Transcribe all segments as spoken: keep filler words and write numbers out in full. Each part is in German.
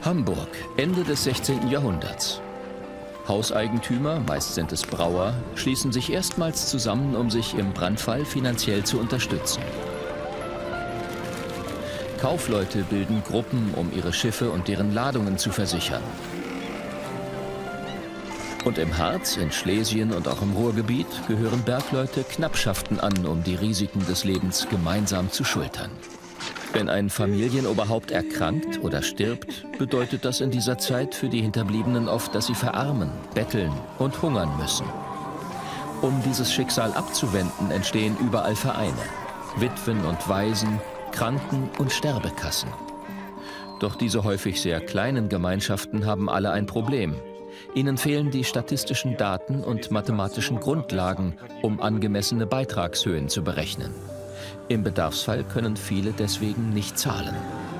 Hamburg, Ende des sechzehnten Jahrhunderts. Hauseigentümer, meist sind es Brauer, schließen sich erstmals zusammen, um sich im Brandfall finanziell zu unterstützen. Kaufleute bilden Gruppen, um ihre Schiffe und deren Ladungen zu versichern. Und im Harz, in Schlesien und auch im Ruhrgebiet gehören Bergleute Knappschaften an, um die Risiken des Lebens gemeinsam zu schultern. Wenn ein Familienoberhaupt erkrankt oder stirbt, bedeutet das in dieser Zeit für die Hinterbliebenen oft, dass sie verarmen, betteln und hungern müssen. Um dieses Schicksal abzuwenden, entstehen überall Vereine, Witwen und Waisen, Kranken- und Sterbekassen. Doch diese häufig sehr kleinen Gemeinschaften haben alle ein Problem. Ihnen fehlen die statistischen Daten und mathematischen Grundlagen, um angemessene Beitragshöhen zu berechnen. Im Bedarfsfall können viele deswegen nicht zahlen.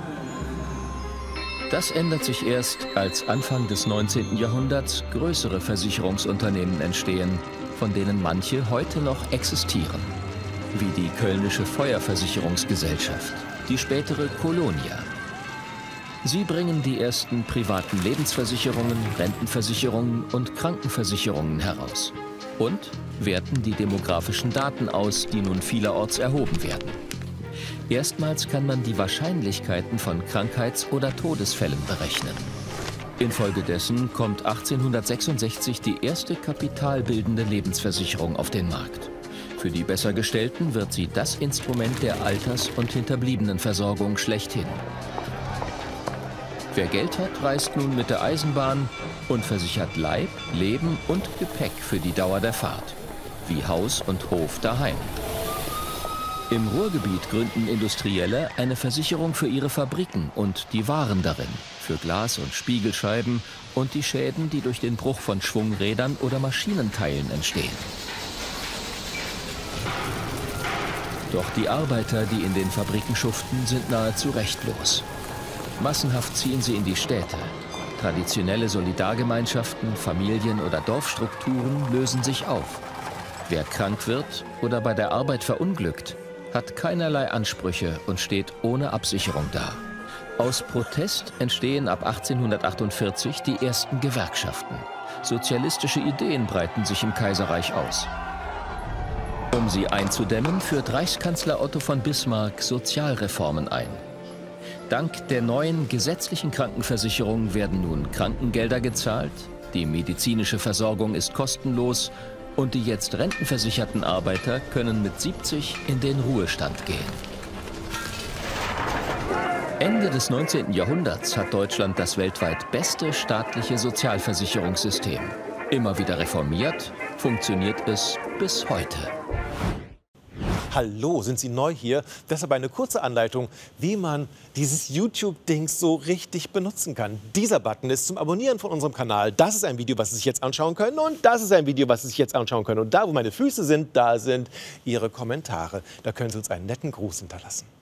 Das ändert sich erst, als Anfang des neunzehnten Jahrhunderts größere Versicherungsunternehmen entstehen, von denen manche heute noch existieren. Wie die Kölnische Feuerversicherungsgesellschaft, die spätere Kolonia. Sie bringen die ersten privaten Lebensversicherungen, Rentenversicherungen und Krankenversicherungen heraus. Und werten die demografischen Daten aus, die nun vielerorts erhoben werden. Erstmals kann man die Wahrscheinlichkeiten von Krankheits- oder Todesfällen berechnen. Infolgedessen kommt achtzehnhundertsechsundsechzig die erste kapitalbildende Lebensversicherung auf den Markt. Für die Bessergestellten wird sie das Instrument der Alters- und Hinterbliebenenversorgung schlechthin. Wer Geld hat, reist nun mit der Eisenbahn und versichert Leib, Leben und Gepäck für die Dauer der Fahrt, wie Haus und Hof daheim. Im Ruhrgebiet gründen Industrielle eine Versicherung für ihre Fabriken und die Waren darin, für Glas- und Spiegelscheiben und die Schäden, die durch den Bruch von Schwungrädern oder Maschinenteilen entstehen. Doch die Arbeiter, die in den Fabriken schuften, sind nahezu rechtlos. Massenhaft ziehen sie in die Städte. Traditionelle Solidargemeinschaften, Familien- oder Dorfstrukturen lösen sich auf. Wer krank wird oder bei der Arbeit verunglückt, hat keinerlei Ansprüche und steht ohne Absicherung da. Aus Protest entstehen ab achtzehnhundertachtundvierzig die ersten Gewerkschaften. Sozialistische Ideen breiten sich im Kaiserreich aus. Um sie einzudämmen, führt Reichskanzler Otto von Bismarck Sozialreformen ein. Dank der neuen gesetzlichen Krankenversicherung werden nun Krankengelder gezahlt, die medizinische Versorgung ist kostenlos und die jetzt rentenversicherten Arbeiter können mit siebzig in den Ruhestand gehen. Ende des neunzehnten Jahrhunderts hat Deutschland das weltweit beste staatliche Sozialversicherungssystem. Immer wieder reformiert, funktioniert es bis heute. Hallo, sind Sie neu hier? Deshalb eine kurze Anleitung, wie man dieses YouTube-Dings so richtig benutzen kann. Dieser Button ist zum Abonnieren von unserem Kanal. Das ist ein Video, was Sie sich jetzt anschauen können. Und das ist ein Video, was Sie sich jetzt anschauen können. Und da, wo meine Füße sind, da sind Ihre Kommentare. Da können Sie uns einen netten Gruß hinterlassen.